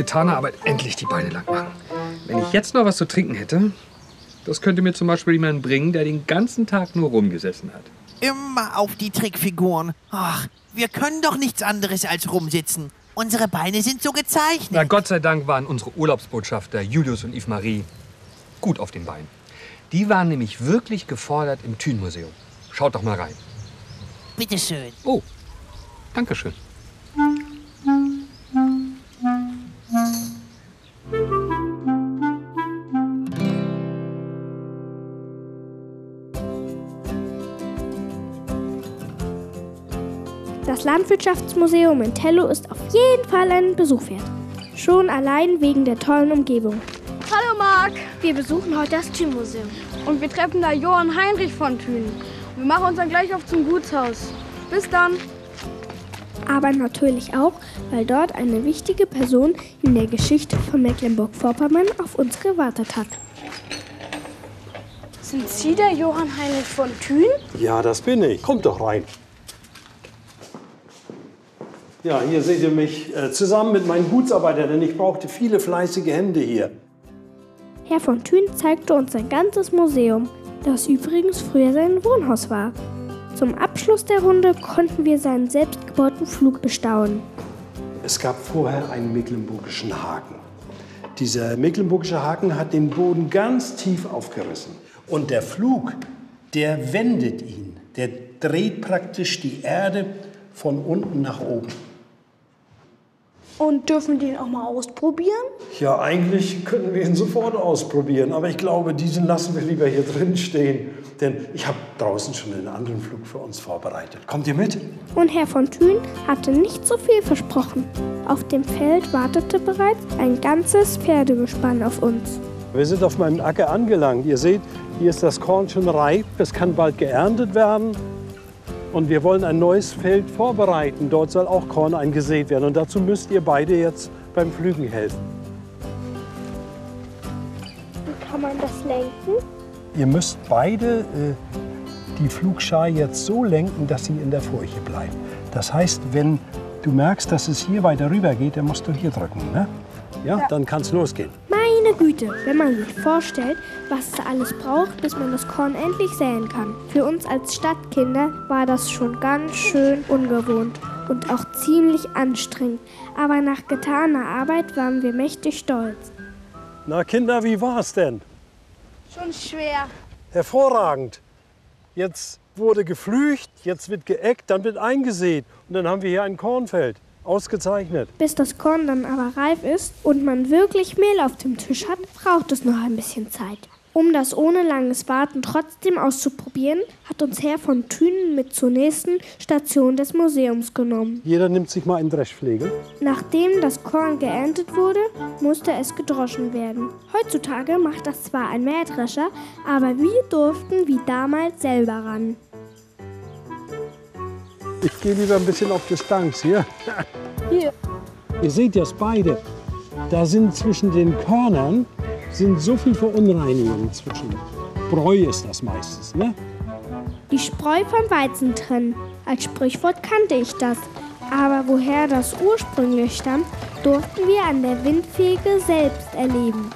getaner Arbeit endlich die Beine lang machen. Wenn ich jetzt noch was zu trinken hätte, das könnte mir zum Beispiel jemand bringen, der den ganzen Tag nur rumgesessen hat. Immer auf die Trickfiguren. Ach, wir können doch nichts anderes als rumsitzen. Unsere Beine sind so gezeichnet. Na, Gott sei Dank waren unsere Urlaubsbotschafter Julius und Yves-Marie gut auf den Beinen. Die waren nämlich wirklich gefordert im Thün-Museum. Schaut doch mal rein. Bitteschön. Oh, danke schön. Das Landwirtschaftsmuseum in Tello ist auf jeden Fall einen Besuch wert. Schon allein wegen der tollen Umgebung. Hallo Marc! Wir besuchen heute das Thün-Museum. Und wir treffen da Johann Heinrich von Thün. Wir machen uns dann gleich auf zum Gutshaus. Bis dann! Aber natürlich auch, weil dort eine wichtige Person in der Geschichte von Mecklenburg-Vorpommern auf uns gewartet hat. Sind Sie der Johann Heinrich von Thün? Ja, das bin ich. Kommt doch rein. Ja, hier seht ihr mich zusammen mit meinen Gutsarbeitern, denn ich brauchte viele fleißige Hände hier. Herr von Thün zeigte uns sein ganzes Museum, das übrigens früher sein Wohnhaus war. Zum Abschluss der Runde konnten wir seinen selbstgebauten Flug bestaunen. Es gab vorher einen mecklenburgischen Haken. Dieser mecklenburgische Haken hat den Boden ganz tief aufgerissen. Und der Flug, der wendet ihn. Der dreht praktisch die Erde von unten nach oben. Und dürfen wir den auch mal ausprobieren? Ja, eigentlich könnten wir ihn sofort ausprobieren. Aber ich glaube, diesen lassen wir lieber hier drin stehen. Denn ich habe draußen schon einen anderen Flug für uns vorbereitet. Kommt ihr mit? Und Herr von Thün hatte nicht so viel versprochen. Auf dem Feld wartete bereits ein ganzes Pferdegespann auf uns. Wir sind auf meinem Acker angelangt. Ihr seht, hier ist das Korn schon reif. Es kann bald geerntet werden. Und wir wollen ein neues Feld vorbereiten. Dort soll auch Korn eingesät werden. Und dazu müsst ihr beide jetzt beim Pflügen helfen. Wie kann man das lenken? Ihr müsst beide die Pflugschar jetzt so lenken, dass sie in der Furche bleibt. Das heißt, wenn du merkst, dass es hier weiter rüber geht, dann musst du hier drücken. Ne? Ja, dann kann es losgehen. Meine Güte, wenn man sich vorstellt, was es alles braucht, bis man das Korn endlich säen kann. Für uns als Stadtkinder war das schon ganz schön ungewohnt und auch ziemlich anstrengend. Aber nach getaner Arbeit waren wir mächtig stolz. Na Kinder, wie war's denn? Schon schwer. Hervorragend. Jetzt wurde gepflügt, jetzt wird geeckt, dann wird eingesät. Und dann haben wir hier ein Kornfeld. Ausgezeichnet. Bis das Korn dann aber reif ist und man wirklich Mehl auf dem Tisch hat, braucht es noch ein bisschen Zeit. Um das ohne langes Warten trotzdem auszuprobieren, hat uns Herr von Thün mit zur nächsten Station des Museums genommen. Jeder nimmt sich mal einen Dreschflegel. Nachdem das Korn geerntet wurde, musste es gedroschen werden. Heutzutage macht das zwar ein Mähdrescher, aber wir durften wie damals selber ran. Ich gehe lieber ein bisschen auf Distanz hier. Hier. Ihr seht das beide. Da sind zwischen den Körnern so viel Verunreinigungen zwischen. Bräu ist das meistens, ne? Die Spreu vom Weizen trennen. Als Sprichwort kannte ich das. Aber woher das ursprünglich stammt, durften wir an der Windfege selbst erleben.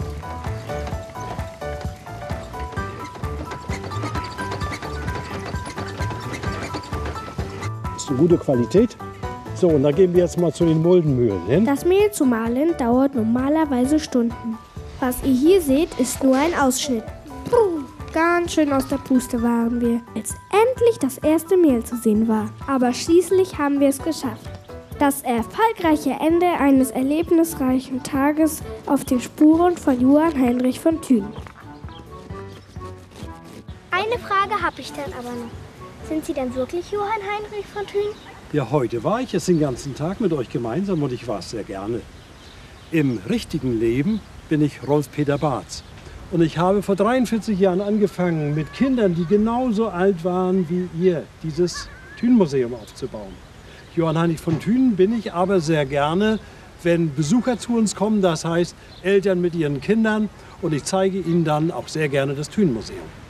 Ist eine gute Qualität. So, und da gehen wir jetzt mal zu den Muldenmühlen hin. Das Mehl zu mahlen dauert normalerweise Stunden. Was ihr hier seht, ist nur ein Ausschnitt. Puh, ganz schön aus der Puste waren wir, als endlich das erste Mehl zu sehen war. Aber schließlich haben wir es geschafft. Das erfolgreiche Ende eines erlebnisreichen Tages auf den Spuren von Johann Heinrich von Thün. Eine Frage habe ich dann aber noch. Sind Sie denn wirklich Johann Heinrich von Thün? Ja, heute war ich jetzt den ganzen Tag mit euch gemeinsam und ich war es sehr gerne. Im richtigen Leben bin ich Rolf-Peter Barz. Und ich habe vor 43 Jahren angefangen, mit Kindern, die genauso alt waren wie ihr, dieses Thün-Museum aufzubauen. Johann Heinrich von Thün bin ich aber sehr gerne, wenn Besucher zu uns kommen, das heißt Eltern mit ihren Kindern. Und ich zeige ihnen dann auch sehr gerne das Thün-Museum.